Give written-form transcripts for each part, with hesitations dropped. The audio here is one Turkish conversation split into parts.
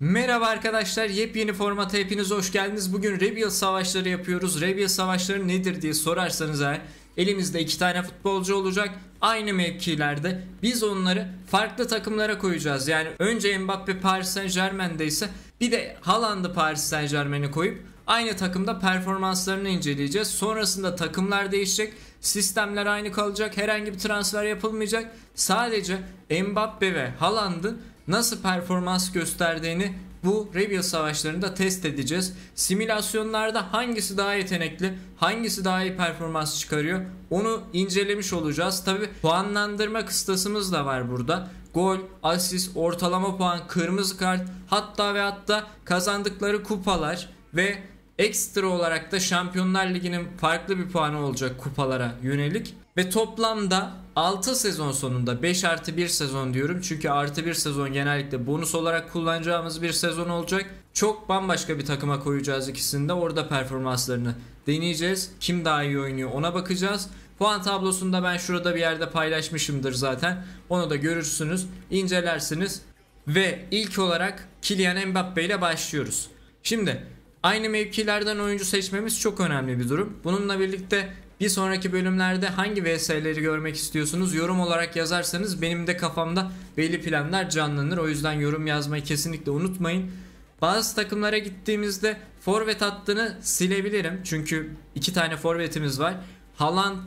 Merhaba arkadaşlar, yepyeni formata hepiniz hoş geldiniz. Bugün Rebel Savaşları yapıyoruz. Rebel Savaşları nedir diye sorarsanız eğer, elimizde iki tane futbolcu olacak. Aynı mevkilerde biz onları farklı takımlara koyacağız. Yani önce Mbappe Paris Saint-Germain'de ise bir de Haaland'ı Paris Saint-Germain'e koyup aynı takımda performanslarını inceleyeceğiz. Sonrasında takımlar değişecek. Sistemler aynı kalacak. Herhangi bir transfer yapılmayacak. Sadece Mbappe ve Haaland'ın nasıl performans gösterdiğini bu Rebel savaşlarında test edeceğiz. Simülasyonlarda hangisi daha yetenekli, hangisi daha iyi performans çıkarıyor onu incelemiş olacağız. Tabi puanlandırma kıstasımız da var burada. Gol, asist, ortalama puan, kırmızı kart, hatta kazandıkları kupalar ve ekstra olarak da Şampiyonlar Ligi'nin farklı bir puanı olacak kupalara yönelik. Ve toplamda 6 sezon sonunda 5+1 sezon diyorum. Çünkü +1 sezon genellikle bonus olarak kullanacağımız bir sezon olacak. Çok bambaşka bir takıma koyacağız ikisini de. Orada performanslarını deneyeceğiz. Kim daha iyi oynuyor ona bakacağız. Puan tablosunda ben şurada bir yerde paylaşmışımdır zaten. Onu da görürsünüz, incelersiniz. Ve ilk olarak Kylian Mbappe ile başlıyoruz. Şimdi aynı mevkilerden oyuncu seçmemiz çok önemli bir durum. Bununla birlikte bir sonraki bölümlerde hangi VS'leri görmek istiyorsunuz yorum olarak yazarsanız benim de kafamda belli planlar canlanır. O yüzden yorum yazmayı kesinlikle unutmayın. Bazı takımlara gittiğimizde forvet hattını silebilirim. Çünkü iki tane forvetimiz var. Haaland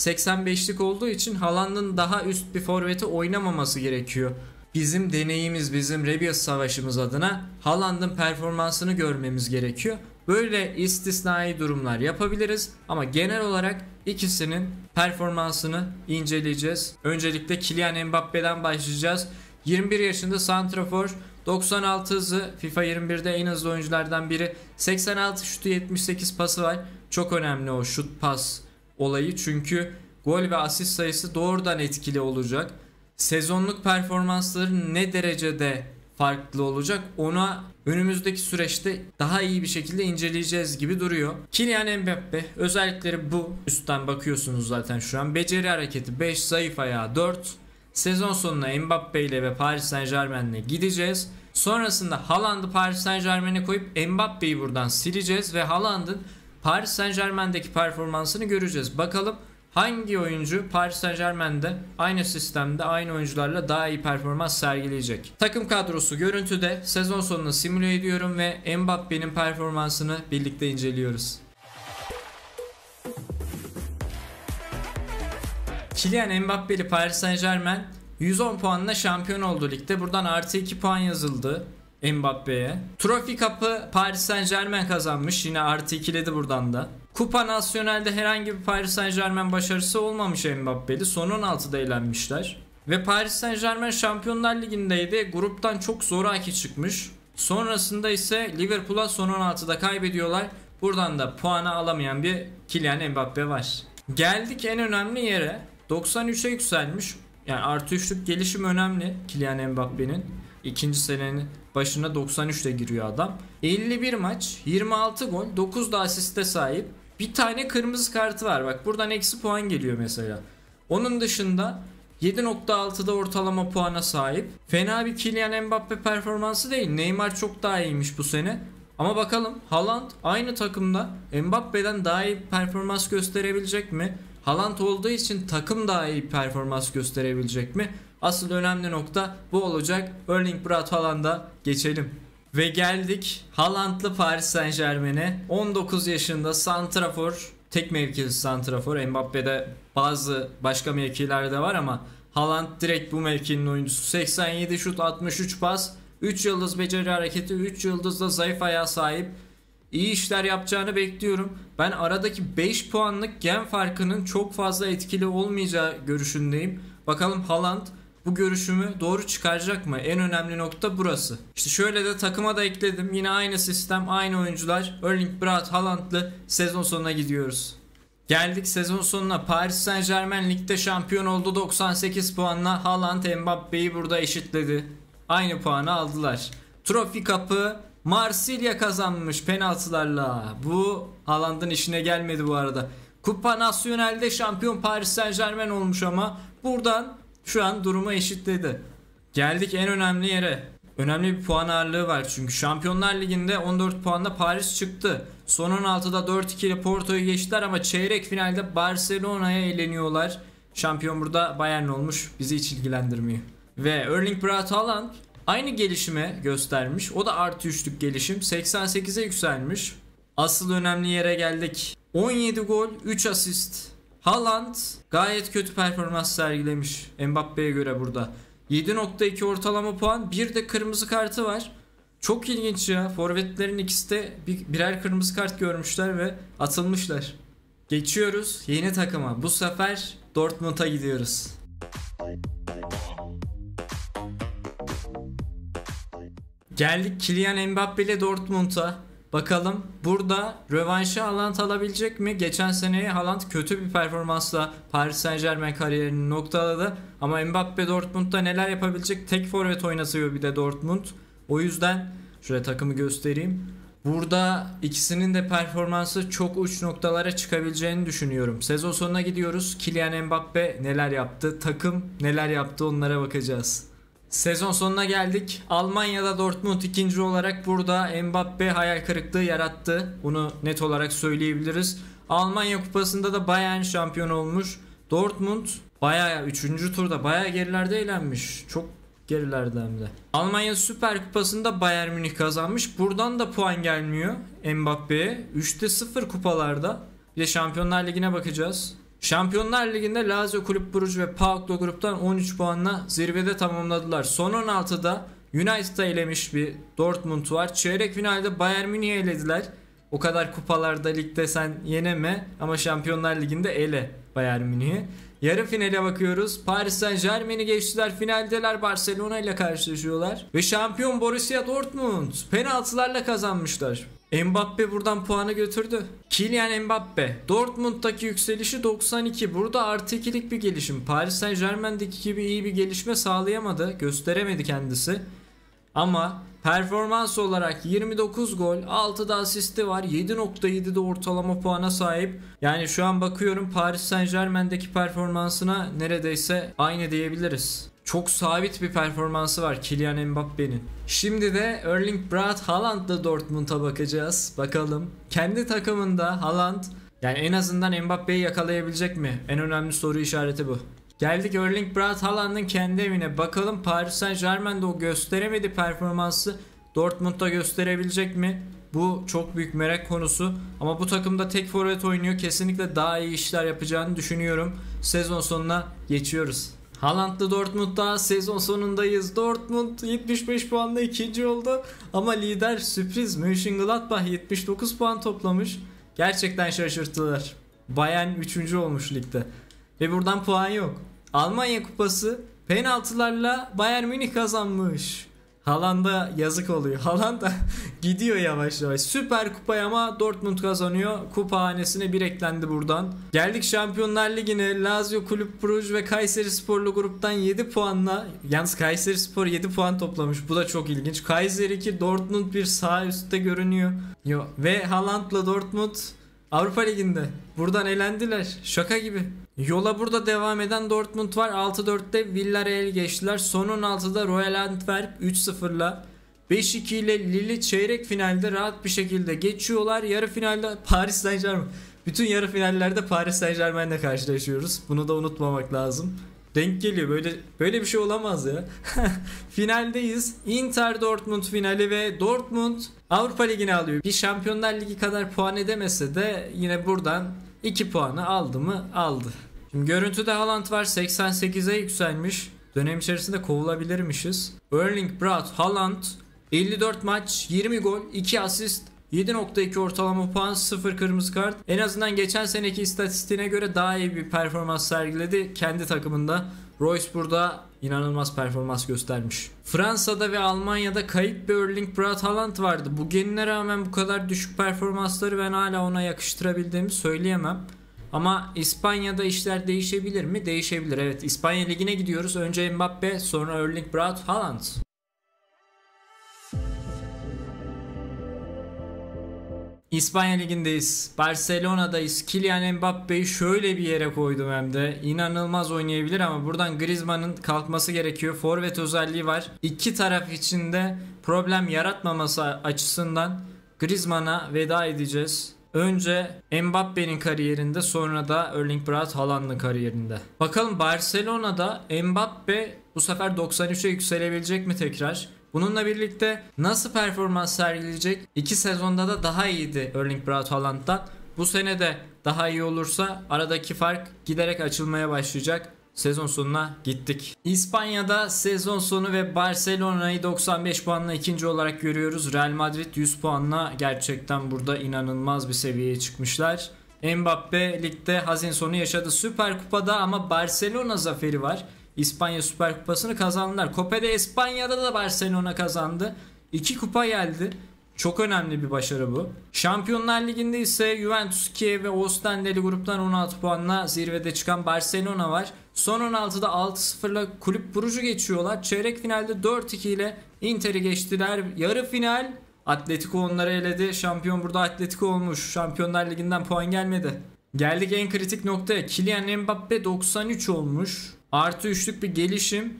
85'lik olduğu için Haaland'ın daha üst bir forveti oynamaması gerekiyor. Bizim deneyimiz, bizim Rebel savaşımız adına Haaland'ın performansını görmemiz gerekiyor. Böyle istisnai durumlar yapabiliriz ama genel olarak ikisinin performansını inceleyeceğiz. Öncelikle Kylian Mbappe'den başlayacağız. 21 yaşında santrafor, 96 hızı, FIFA 21'de en hızlı oyunculardan biri. 86 şutu, 78 pası var. Çok önemli o şut pas olayı çünkü gol ve asist sayısı doğrudan etkili olacak. Sezonluk performansları ne derecede farklı olacak ona önümüzdeki süreçte daha iyi bir şekilde inceleyeceğiz gibi duruyor. Kylian Mbappe özellikleri bu. Üstten bakıyorsunuz zaten şu an. Beceri hareketi 5, zayıf ayağı 4. Sezon sonuna Mbappe ile ve Paris Saint-Germain'le gideceğiz. Sonrasında Haaland'ı Paris Saint-Germain'e koyup Mbappe'yi buradan sileceğiz ve Haaland'ın Paris Saint-Germain'deki performansını göreceğiz. Bakalım hangi oyuncu Paris Saint-Germain'de aynı sistemde aynı oyuncularla daha iyi performans sergileyecek? Takım kadrosu görüntüde, sezon sonunu simüle ediyorum ve Mbappe'nin performansını birlikte inceliyoruz. Kylian Mbappe'li Paris Saint-Germain 110 puanla şampiyon oldu ligde. Buradan +2 puan yazıldı Mbappe'ye. Trophy Cup'ı Paris Saint-Germain kazanmış. Yine +2'ledi buradan da. Kupa Nasyonel'de herhangi bir Paris Saint-Germain başarısı olmamış Mbappe'li. Son 16'da elenmişler. Ve Paris Saint-Germain Şampiyonlar Ligi'ndeydi. Gruptan çok zoraki çıkmış. Sonrasında ise Liverpool'a son 16'da kaybediyorlar. Buradan da puanı alamayan bir Kylian Mbappe var. Geldik en önemli yere. 93'e yükselmiş. Yani +3'lük gelişim önemli Kylian Mbappe'nin. İkinci senenin başına 93'te giriyor adam. 51 maç, 26 gol, 9 da asiste sahip. Bir tane kırmızı kartı var. Bak buradan eksi puan geliyor mesela. Onun dışında 7.6'da ortalama puana sahip. Fena bir Kylian Mbappe performansı değil. Neymar çok daha iyiymiş bu sene. Ama bakalım Haaland aynı takımda Mbappe'den daha iyi performans gösterebilecek mi? Haaland olduğu için takım daha iyi performans gösterebilecek mi? Asıl önemli nokta bu olacak. Erling Braut Haaland'a geçelim. Ve geldik Haaland'lı Paris Saint-Germain'e. 19 yaşında santrafor, tek mevkisi santrafor. Mbappe'de bazı başka mevkiler de var ama Haaland direkt bu mevkinin oyuncusu. 87 şut, 63 pas, 3 yıldız beceri hareketi, 3 yıldız da zayıf ayağa sahip. İyi işler yapacağını bekliyorum. Ben aradaki 5 puanlık gen farkının çok fazla etkili olmayacağı görüşündeyim. Bakalım Haaland bu görüşümü doğru çıkaracak mı? En önemli nokta burası. İşte şöyle de takıma da ekledim. Yine aynı sistem, aynı oyuncular. Erling Braut Haaland'lı sezon sonuna gidiyoruz. Geldik sezon sonuna. Paris Saint-Germain ligde şampiyon oldu 98 puanla. Haaland Mbappe'yi burada eşitledi. Aynı puanı aldılar. Trophy Cup'ı Marsilya kazanmış penaltılarla. Bu Haaland'ın işine gelmedi bu arada. Kupa Nasyonel'de şampiyon Paris Saint-Germain olmuş ama buradan şu an durumu eşitledi. Geldik en önemli yere. Önemli bir puan ağırlığı var çünkü Şampiyonlar Ligi'nde 14 puanla Paris çıktı. Son 16'da 4-2 ile Porto'yu geçtiler ama çeyrek finalde Barcelona'ya eleniyorlar. Şampiyon burada Bayern olmuş. Bizi hiç ilgilendirmiyor. Ve Erling Braut Haaland aynı gelişime göstermiş. O da artı 3'lük gelişim. 88'e yükselmiş. Asıl önemli yere geldik. 17 gol, 3 asist. Haaland gayet kötü performans sergilemiş Mbappe'ye göre burada. 7.2 ortalama puan, bir de kırmızı kartı var. Çok ilginç ya. Forvetlerin ikisi de birer kırmızı kart görmüşler ve atılmışlar. Geçiyoruz yeni takıma. Bu sefer Dortmund'a gidiyoruz. Geldik Kylian Mbappe ile Dortmund'a. Bakalım burada rövanşı Haaland alabilecek mi? Geçen seneye Haaland kötü bir performansla Paris Saint-Germain kariyerini noktaladı. Ama Mbappe Dortmund'da neler yapabilecek? Tek forvet oynatıyor bir de Dortmund. O yüzden şöyle takımı göstereyim. Burada ikisinin de performansı çok uç noktalara çıkabileceğini düşünüyorum. Sezon sonuna gidiyoruz. Kylian Mbappe neler yaptı? Takım neler yaptı? Onlara bakacağız. Sezon sonuna geldik. Almanya'da Dortmund ikinci olarak, burada Mbappe hayal kırıklığı yarattı. Bunu net olarak söyleyebiliriz. Almanya Kupası'nda da Bayern şampiyon olmuş. Dortmund bayağı 3. turda bayağı gerilerde elenmiş. Çok gerilerde hem de. Almanya Süper Kupası'nda Bayern Münih kazanmış. Buradan da puan gelmiyor Mbappe'ye. 3'te 0 kupalarda. Bir de Şampiyonlar Ligi'ne bakacağız. Şampiyonlar Ligi'nde Lazio Kulüp Brugge ve PAOK'lu gruptan 13 puanla zirvede tamamladılar. Son 16'da United'a elemiş bir Dortmund var. Çeyrek finalde Bayern Münih'i elediler. O kadar kupalarda ligde sen yeneme ama Şampiyonlar Ligi'nde ele Bayern Münih'i. Yarı finale bakıyoruz. Paris Saint-Germain'i geçtiler. Finaldeler, Barcelona ile karşılaşıyorlar. Ve şampiyon Borussia Dortmund penaltılarla kazanmışlar. Mbappe buradan puanı götürdü. Kylian Mbappe Dortmund'daki yükselişi 92. Burada artı 2'lik bir gelişim. Paris Saint-Germain'deki gibi iyi bir gelişme sağlayamadı. Gösteremedi kendisi. Ama performans olarak 29 gol, 6'da asisti var, 7.7'de ortalama puana sahip. Yani şu an bakıyorum Paris Saint-Germain'deki performansına neredeyse aynı diyebiliriz. Çok sabit bir performansı var Kylian Mbappe'nin. Şimdi de Erling Braut Haaland'la Dortmund'a bakacağız. Bakalım kendi takımında Haaland yani en azından Mbappe'yi yakalayabilecek mi? En önemli soru işareti bu. Geldik Erling Braut Haaland'ın kendi evine. Bakalım Paris Saint-Germain'de o gösteremedi performansı Dortmund'da gösterebilecek mi? Bu çok büyük merak konusu. Ama bu takımda tek forvet oynuyor. Kesinlikle daha iyi işler yapacağını düşünüyorum. Sezon sonuna geçiyoruz. Haaland'lı Dortmund'da sezon sonundayız. Dortmund 75 puanla ikinci oldu. Ama lider sürpriz Mönchengladbach 79 puan toplamış. Gerçekten şaşırttılar. Bayern 3. olmuş ligde. Ve buradan puan yok. Almanya Kupası penaltılarla Bayern Münih kazanmış. Haaland'a yazık oluyor. Haaland da gidiyor yavaş yavaş. Süper kupayı ama Dortmund kazanıyor. Kupa hanesine bir eklendi buradan. Geldik Şampiyonlar Ligi'ne. Lazio Kulüp Brugge ve Kayserisporlu gruptan 7 puanla. Yalnız Kayserispor 7 puan toplamış. Bu da çok ilginç. Kayseri 2, Dortmund 1 sağ üstte görünüyor. Ve Haaland'la Dortmund Avrupa Ligi'nde. Buradan elendiler. Şaka gibi. Yola burada devam eden Dortmund var. 6-4'te Villarreal'i geçtiler. Son 16'da Royal Antwerp 3-0'la. 5-2 ile Lille çeyrek finalde rahat bir şekilde geçiyorlar. Yarı finalde Paris Saint-Germain. Bütün yarı finallerde Paris Saint-Germain'le karşılaşıyoruz. Bunu da unutmamak lazım. Denk geliyor. Böyle bir şey olamaz ya. Finaldeyiz. Inter Dortmund finali ve Dortmund Avrupa Ligi'ni alıyor. Bir Şampiyonlar Ligi kadar puan edemese de yine buradan 2 puanı aldı mı? Aldı. Şimdi görüntüde Haaland var, 88'e yükselmiş. Dönem içerisinde kovulabilirmişiz. Erling Braut Haaland 54 maç, 20 gol, 2 asist, 7.2 ortalama puan, 0 kırmızı kart. En azından geçen seneki istatistiğine göre daha iyi bir performans sergiledi kendi takımında. Royce burada inanılmaz performans göstermiş. Fransa'da ve Almanya'da kayıp bir Erling Braut Haaland vardı. Bu genine rağmen bu kadar düşük performansları ben hala ona yakıştırabildiğimi söyleyemem. Ama İspanya'da işler değişebilir mi? Değişebilir. Evet, İspanya Ligi'ne gidiyoruz. Önce Mbappe, sonra Erling Braut Haaland. İspanya Ligi'ndeyiz. Barcelona'dayız. Kylian Mbappe'yi şöyle bir yere koydum hem de. İnanılmaz oynayabilir ama buradan Griezmann'ın kalkması gerekiyor. Forvet özelliği var. İki taraf için de problem yaratmaması açısından Griezmann'a veda edeceğiz. Önce Mbappe'nin kariyerinde, sonra da Erling Braut Haaland'ın kariyerinde. Bakalım Barcelona'da Mbappe bu sefer 93'e yükselebilecek mi tekrar? Bununla birlikte nasıl performans sergileyecek? 2 sezonda da daha iyiydi Erling Braut Haaland'dan. Bu sene de daha iyi olursa aradaki fark giderek açılmaya başlayacak. Sezon sonuna gittik. İspanya'da sezon sonu ve Barcelona'yı 95 puanla ikinci olarak görüyoruz. Real Madrid 100 puanla gerçekten burada inanılmaz bir seviyeye çıkmışlar. Mbappe ligde hazin sonu yaşadı. Süper Kupa'da ama Barcelona zaferi var. İspanya Süper Kupası'nı kazandılar. Copa de España'da da Barcelona kazandı. 2 kupa geldi. Çok önemli bir başarı bu. Şampiyonlar Ligi'nde ise Juventus, Kiev ve Oostend'li gruptan 16 puanla zirvede çıkan Barcelona var. Son 16'da 6-0'la Kulüp Brugge'u geçiyorlar. Çeyrek finalde 4-2 ile Inter'i geçtiler. Yarı final Atletico onları eledi. Şampiyon burada Atletico olmuş. Şampiyonlar Ligi'nden puan gelmedi. Geldik en kritik noktaya. Kylian Mbappe 93 olmuş. Artı 3'lük bir gelişim.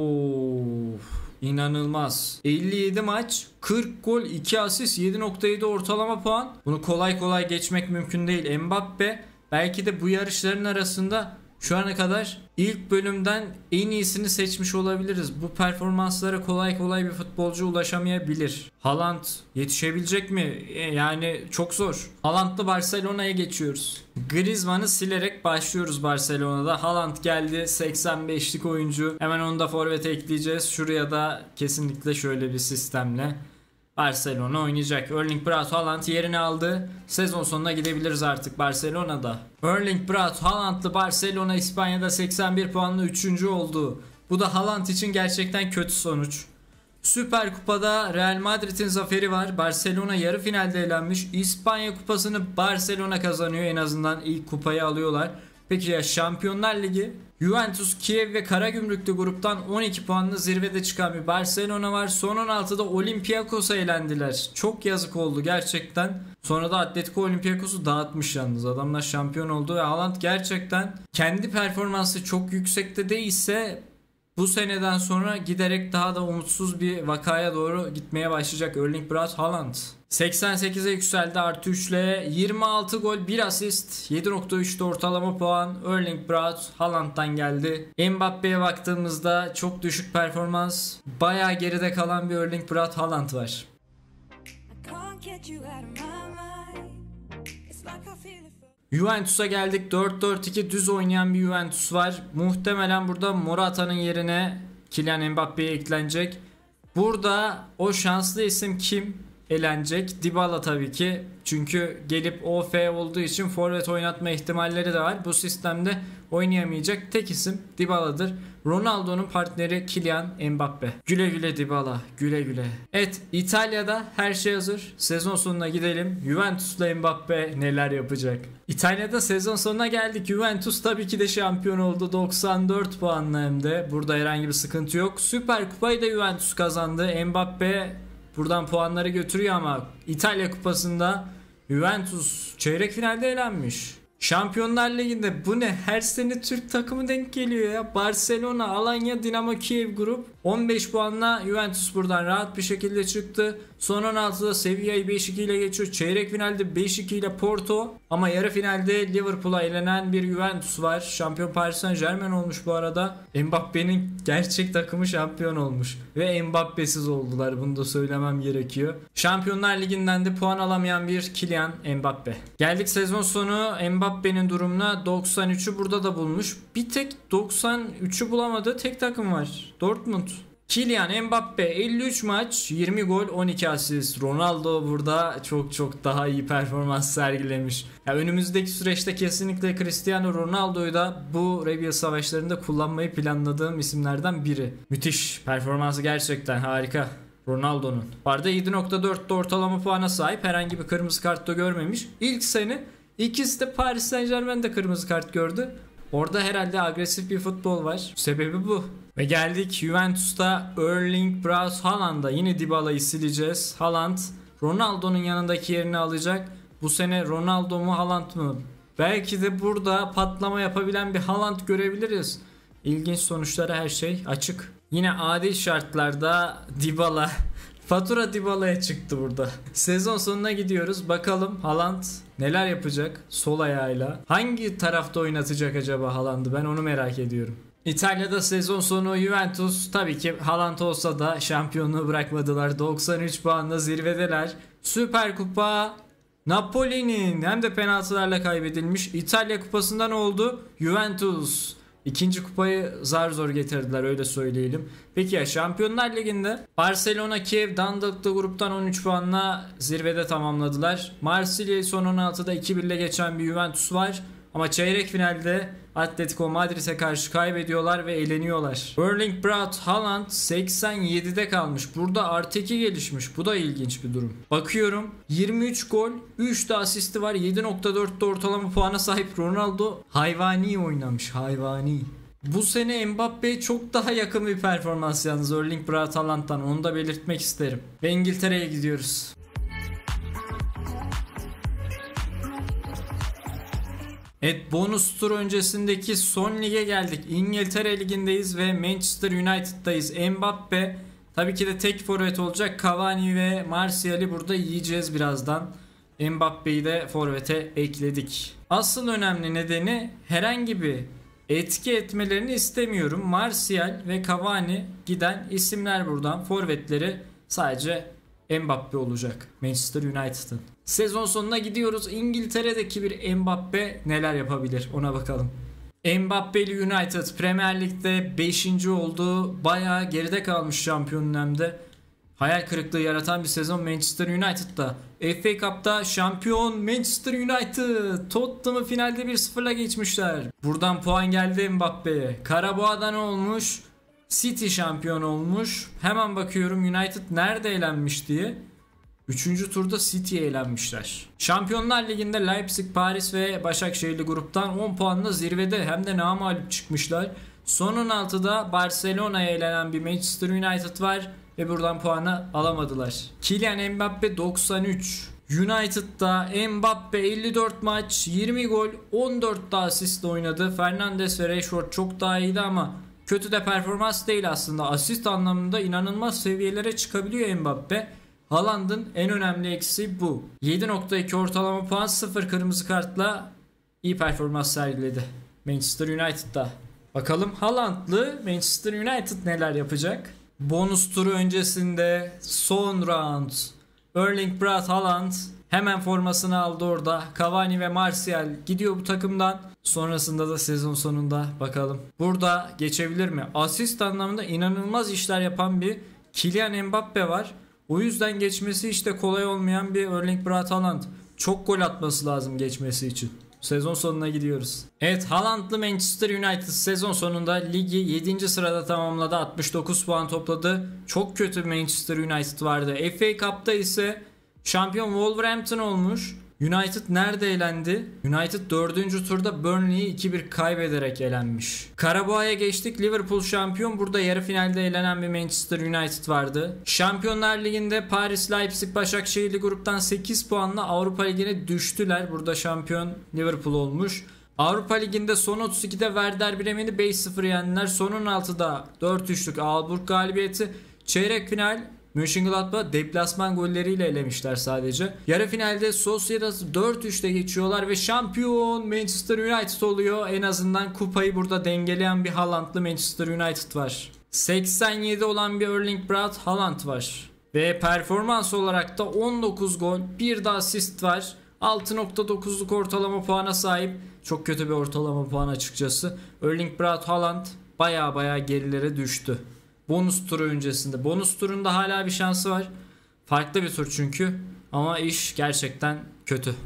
İnanılmaz. 57 maç, 40 gol, 2 asist, 7.7 ortalama puan. Bunu kolay kolay geçmek mümkün değil. Mbappe belki de bu yarışların arasında şu ana kadar ilk bölümden en iyisini seçmiş olabiliriz. Bu performanslara kolay kolay bir futbolcu ulaşamayabilir. Haaland yetişebilecek mi? Yani çok zor. Haaland'la Barcelona'ya geçiyoruz. Griezmann'ı silerek başlıyoruz Barcelona'da. Haaland geldi, 85'lik oyuncu. Hemen onu da forvete ekleyeceğiz. Şuraya da kesinlikle şöyle bir sistemle Barcelona oynayacak. Erling Braut Haaland yerini aldı. Sezon sonuna gidebiliriz artık Barcelona'da. Erling Braut Haaland'lı Barcelona İspanya'da 81 puanla 3. oldu. Bu da Haaland için gerçekten kötü sonuç. Süper Kupa'da Real Madrid'in zaferi var. Barcelona yarı finalde elenmiş. İspanya Kupası'nı Barcelona kazanıyor. En azından ilk kupayı alıyorlar. Peki ya Şampiyonlar Ligi? Juventus, Kiev ve Karagümrük'lü gruptan 12 puanla zirvede çıkan bir Barcelona var. Son 16'da Olympiakos'a elendiler. Çok yazık oldu gerçekten. Sonra da Atletico Olympiakos'u dağıtmış yalnız. Adamlar şampiyon oldu ve Haaland gerçekten kendi performansı çok yüksekte değilse bu seneden sonra giderek daha da umutsuz bir vakaya doğru gitmeye başlayacak Erling Braut Haaland. 88'e yükseldi artı 3 ile 26 gol 1 asist 7.3'te ortalama puan Erling Braut Haaland'dan geldi. Mbappe'ye baktığımızda çok düşük performans, bayağı geride kalan bir Erling Braut Haaland var. Juventus'a geldik. 4-4-2 düz oynayan bir Juventus var. Muhtemelen burada Morata'nın yerine Kylian Mbappe'ye eklenecek. Burada o şanslı isim kim elenecek? Dybala tabii ki. Çünkü gelip OF olduğu için forvet oynatma ihtimalleri de var. Bu sistemde oynayamayacak tek isim Dybala'dır. Ronaldo'nun partneri Kylian Mbappe. Güle güle Dybala, güle güle. Evet, İtalya'da her şey hazır. Sezon sonuna gidelim. Juventus'la Mbappe neler yapacak? İtalya'da sezon sonuna geldik. Juventus tabii ki de şampiyon oldu. 94 puanla hem de. Burada herhangi bir sıkıntı yok. Süper Kupayı da Juventus kazandı. Mbappe buradan puanları götürüyor ama İtalya Kupası'nda Juventus çeyrek finalde elenmiş. Şampiyonlar Ligi'nde bu ne? Her sene Türk takımı denk geliyor ya. Barcelona, Alanya, Dinamo Kiev grup. 15 puanla Juventus buradan rahat bir şekilde çıktı. Son 16'da Sevilla'yı 5-2 ile geçiyor. Çeyrek finalde 5-2 ile Porto. Ama yarı finalde Liverpool'a elenen bir Juventus var. Şampiyon Paris Saint-Germain olmuş bu arada. Mbappe'nin gerçek takımı şampiyon olmuş. Ve Mbappe'siz oldular. Bunu da söylemem gerekiyor. Şampiyonlar Ligi'nden de puan alamayan bir Kylian Mbappe. Geldik sezon sonu Mbappe'nin durumuna. 93'ü burada da bulmuş. Bir tek 93'ü bulamadığı tek takım var. Dortmund. Kylian Mbappe 53 maç, 20 gol, 12 asist. Ronaldo burada çok daha iyi performans sergilemiş. Ya önümüzdeki süreçte kesinlikle Cristiano Ronaldo'yu da bu Rebel savaşlarında kullanmayı planladığım isimlerden biri. Müthiş. Performansı gerçekten harika. Ronaldo'nun. Bu arada 7.4'te ortalama puana sahip, herhangi bir kırmızı kart da görmemiş. İlk sene ikisi de Paris Saint-Germain'de kırmızı kart gördü. Orada herhalde agresif bir futbol var. Sebebi bu. Ve geldik Juventus'ta Erling Braut Haaland'a. Yine Dybala'yı sileceğiz. Haaland Ronaldo'nun yanındaki yerini alacak. Bu sene Ronaldo mu Haaland mı? Belki de burada patlama yapabilen bir Haaland görebiliriz. İlginç sonuçlara her şey açık. Yine adil şartlarda Dybala. Fatura Dybala'ya çıktı burada. Sezon sonuna gidiyoruz. Bakalım Haaland neler yapacak sol ayağıyla. Hangi tarafta oynatacak acaba Haaland'ı? Ben onu merak ediyorum. İtalya'da sezon sonu Juventus tabii ki Haaland olsa da şampiyonluğu bırakmadılar. 93 puanla zirvedeler. Süper Kupa Napoli'nin hem de penaltılarla kaybedilmiş. İtalya Kupası'ndan oldu. Juventus İkinci kupayı zar zor getirdiler, öyle söyleyelim. Peki ya Şampiyonlar Ligi'nde Barcelona Kiev Dundalk'ta gruptan 13 puanla zirvede tamamladılar. Marsilya'yı son 16'da 2-1 ile geçen bir Juventus var. Ama çeyrek finalde Atletico Madrid'e karşı kaybediyorlar ve eleniyorlar. Erling Braut Haaland 87'de kalmış. Burada artı 2 gelişmiş. Bu da ilginç bir durum. Bakıyorum 23 gol, 3 de asisti var. 7.4'te ortalama puana sahip Ronaldo. Hayvani oynamış. Hayvani. Bu sene Mbappe'ye çok daha yakın bir performans yalnız Erling Braut Haaland'dan. Onu da belirtmek isterim. Ve İngiltere'ye gidiyoruz. Evet, bonus tur öncesindeki son lige geldik. İngiltere ligindeyiz ve Manchester United'dayız. Mbappe tabii ki de tek forvet olacak. Cavani ve Martial'i burada yiyeceğiz birazdan. Mbappe'yi de forvete ekledik. Asıl önemli nedeni herhangi bir etki etmelerini istemiyorum. Martial ve Cavani giden isimler buradan. Forvetleri sadece Mbappe olacak Manchester United'ın. Sezon sonuna gidiyoruz. İngiltere'deki bir Mbappe neler yapabilir ona bakalım. Mbappe'li United Premier Lig'de 5. oldu. Bayağı geride kalmış şampiyonun hem de. Hayal kırıklığı yaratan bir sezon Manchester United'da. FA Cup'ta şampiyon Manchester United. Tottenham'ı finalde 1-0'la geçmişler. Buradan puan geldi Mbappe'ye. Karabağ'da ne olmuş? City şampiyon olmuş. Hemen bakıyorum United nerede elenmiş diye. 3. turda City'ye elenmişler. Şampiyonlar Ligi'nde Leipzig, Paris ve Başakşehirli gruptan 10 puanla zirvede hem de namağlup çıkmışlar. Son 16'da Barcelona'ya elenen bir Manchester United var ve buradan puanı alamadılar. Kylian Mbappe 93. United'da Mbappe 54 maç, 20 gol, 14 da asist oynadı. Fernandes ve Rashford çok daha iyiydi ama kötü de performans değil aslında. Asist anlamında inanılmaz seviyelere çıkabiliyor Mbappe. Haaland'ın en önemli eksiği bu. 7.2 ortalama puan, 0 kırmızı kartla iyi performans sergiledi Manchester United'da. Bakalım Haaland'lı Manchester United neler yapacak? Bonus turu öncesinde son round. Erling Braut Haaland hemen formasını aldı orada. Cavani ve Martial gidiyor bu takımdan. Sonrasında da sezon sonunda bakalım. Burada geçebilir mi? Asist anlamında inanılmaz işler yapan bir Kylian Mbappe var. O yüzden geçmesi işte kolay olmayan bir Erling Braut Haaland. Çok gol atması lazım geçmesi için. Sezon sonuna gidiyoruz. Evet, Haaland'lı Manchester United sezon sonunda ligi 7. sırada tamamladı. 69 puan topladı. Çok kötü Manchester United vardı. FA Cup'ta ise şampiyon Wolverhampton olmuş. United nerede elendi? United 4. turda Burnley'i 2-1 kaybederek elenmiş. Karabağ'a geçtik. Liverpool şampiyon. Burada yarı finalde elenen bir Manchester United vardı. Şampiyonlar Ligi'nde Paris, Leipzig, Başakşehirli gruptan 8 puanla Avrupa Ligi'ne düştüler. Burada şampiyon Liverpool olmuş. Avrupa Ligi'nde son 32'de Werder Bremen'i 5-0 yendiler. Son 16'da 4-3'lük Augsburg galibiyeti. Çeyrek final Mönchengladbach deplasman golleriyle elemişler sadece. Yarı finalde Sociedad'ı 4-3'te geçiyorlar ve şampiyon Manchester United oluyor. En azından kupayı burada dengeleyen bir Haaland'lı Manchester United var. 87 olan bir Erling Braut Haaland var. Ve performans olarak da 19 gol, bir de asist var. 6.9'luk ortalama puana sahip. Çok kötü bir ortalama puan açıkçası. Erling Braut Haaland baya gerilere düştü. Bonus turu öncesinde. Bonus turunda hala bir şansı var. Farklı bir tur çünkü. Ama iş gerçekten kötü.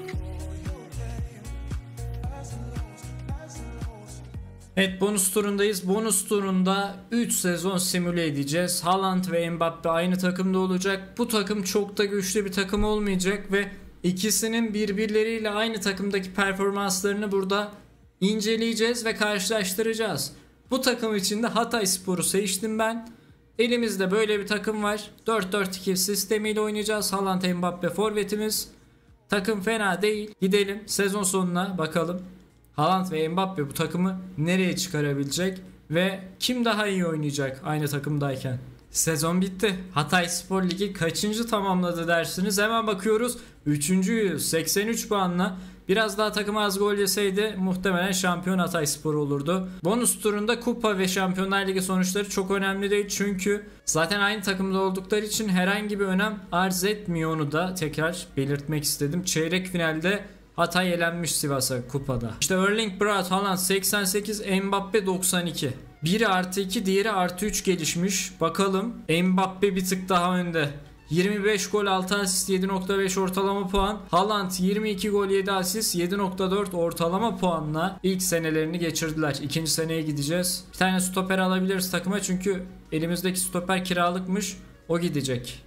Evet, bonus turundayız. Bonus turunda 3 sezon simüle edeceğiz. Haaland ve Mbappe aynı takımda olacak. Bu takım çok da güçlü bir takım olmayacak ve ikisinin birbirleriyle aynı takımdaki performanslarını burada inceleyeceğiz ve karşılaştıracağız. Bu takım içinde Hatayspor'u seçtim ben. Elimizde böyle bir takım var. 4-4-2 sistemiyle oynayacağız. Haaland, Mbappe forvetimiz. Takım fena değil. Gidelim sezon sonuna bakalım. Haaland ve Mbappe bu takımı nereye çıkarabilecek ve kim daha iyi oynayacak aynı takımdayken? Sezon bitti. Hatayspor Ligi kaçıncı tamamladı dersiniz? Hemen bakıyoruz. 3. 83 puanla. Biraz daha takım az gol yeseydi muhtemelen şampiyon Hatayspor olurdu. Bonus turunda kupa ve Şampiyonlar Ligi sonuçları çok önemli değil. Çünkü zaten aynı takımda oldukları için herhangi bir önem arz etmiyor, onu da tekrar belirtmek istedim. Çeyrek finalde Hatay elenmiş Sivas'a kupada. İşte Erling Braut Haaland 88, Mbappe 92. Biri +2, diğeri +3 gelişmiş. Bakalım, Mbappe bir tık daha önde. 25 gol 6 asist 7.5 ortalama puan. Haaland 22 gol 7 asist 7.4 ortalama puanla ilk senelerini geçirdiler. İkinci seneye gideceğiz. Bir tane stoper alabiliriz takıma çünkü elimizdeki stoper kiralıkmış. O gidecek.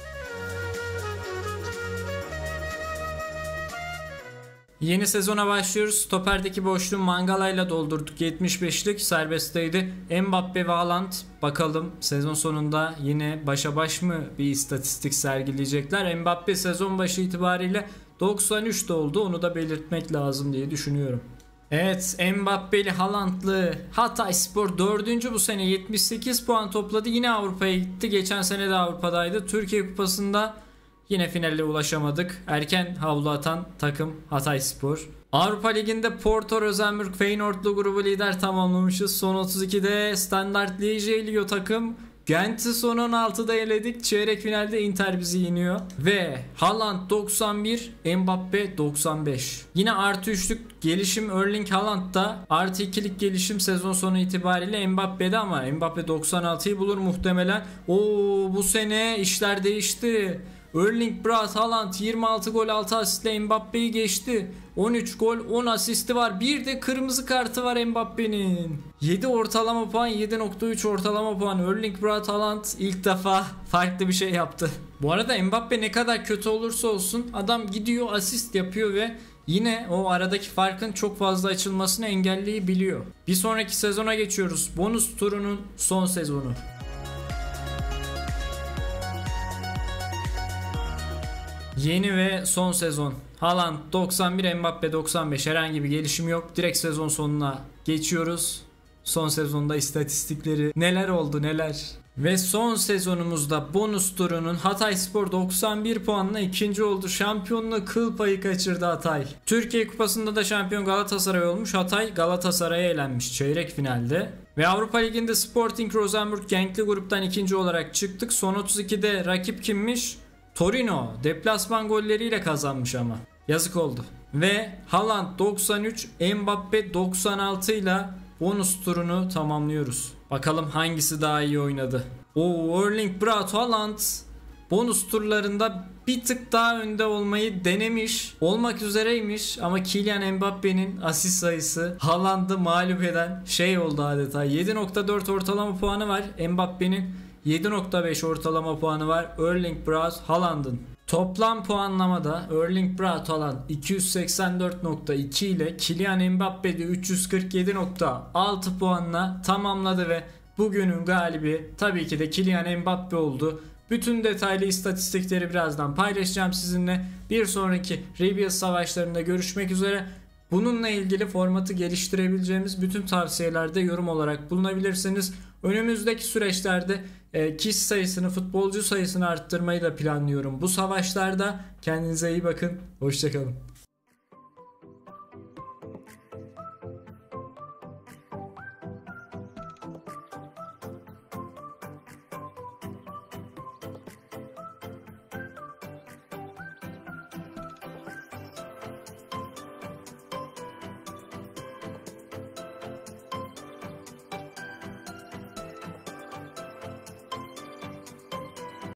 Yeni sezona başlıyoruz. Stoperdeki boşluğu Mangala'yla doldurduk. 75'lik serbestteydi. Mbappe ve Haaland, bakalım sezon sonunda yine başa baş mı bir istatistik sergileyecekler. Mbappe sezon başı itibariyle 93 oldu. Onu da belirtmek lazım diye düşünüyorum. Evet, Mbappe'li Haaland'lı Hatayspor 4. bu sene 78 puan topladı. Yine Avrupa'ya gitti. Geçen sene de Avrupa'daydı. Türkiye Kupası'nda yine finale ulaşamadık. Erken havlu atan takım Hatayspor. Avrupa Ligi'nde Porto, Rosenborg, Feyenoord'lu grubu lider tamamlamışız. Son 32'de Standard Liège eliyor takım. Gent'i son 16'da eledik. Çeyrek finalde Inter bizi yeniyor. Ve Haaland 91, Mbappe 95. Yine +3'lük gelişim Erling Haaland'da. +2'lik gelişim sezon sonu itibariyle Mbappe'de ama Mbappe 96'yı bulur muhtemelen. Bu sene işler değişti. Erling Braut Haaland 26 gol 6 asistle Mbappe'yi geçti. 13 gol 10 asisti var. Bir de kırmızı kartı var Mbappe'nin. 7 ortalama puan 7.3 ortalama puan. Erling Braut Haaland ilk defa farklı bir şey yaptı. Bu arada Mbappe ne kadar kötü olursa olsun adam gidiyor asist yapıyor ve yine o aradaki farkın çok fazla açılmasını engelleyebiliyor. Bir sonraki sezona geçiyoruz. Bonus turunun son sezonu. Yeni ve son sezon. Haaland 91, Mbappe 95. Herhangi bir gelişim yok. Direkt sezon sonuna geçiyoruz. Son sezonda istatistikleri neler oldu neler. Ve son sezonumuzda bonus turunun Hatayspor 91 puanla ikinci oldu. Şampiyonluğu kıl payı kaçırdı Hatay. Türkiye Kupası'nda da şampiyon Galatasaray olmuş. Hatay Galatasaray'a elenmiş çeyrek finalde. Ve Avrupa Ligi'nde Sporting Rosenborg Genkli gruptan ikinci olarak çıktık. Son 32'de rakip kimmiş? Torino deplasman golleriyle kazanmış ama. Yazık oldu. Ve Haaland 93, Mbappe 96 ile bonus turunu tamamlıyoruz. Bakalım hangisi daha iyi oynadı. Erling Braut Haaland bonus turlarında bir tık daha önde olmayı denemiş. Olmak üzereymiş ama Kylian Mbappe'nin asist sayısı Haaland'ı mağlup eden şey oldu adeta. 7.4 ortalama puanı var. Mbappe'nin 7.5 ortalama puanı var Erling Braut Haaland'ın. Toplam puanlamada Erling Braut Haaland 284.2 ile Kylian Mbappe de 347.6 puanla tamamladı ve bugünün galibi tabii ki de Kylian Mbappe oldu. Bütün detaylı istatistikleri birazdan paylaşacağım sizinle. Bir sonraki Rebiya savaşlarında görüşmek üzere. Bununla ilgili formatı geliştirebileceğimiz bütün tavsiyelerde yorum olarak bulunabilirsiniz. Önümüzdeki süreçlerde kişi sayısını, futbolcu sayısını arttırmayı da planlıyorum. Bu savaşlarda kendinize iyi bakın. Hoşça kalın.